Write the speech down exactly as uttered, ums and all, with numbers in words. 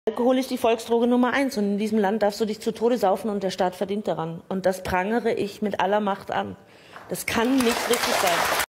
Alkohol ist die Volksdroge Nummer eins und in diesem Land darfst du dich zu Tode saufen und der Staat verdient daran. Und das prangere ich mit aller Macht an. Das kann nicht richtig sein.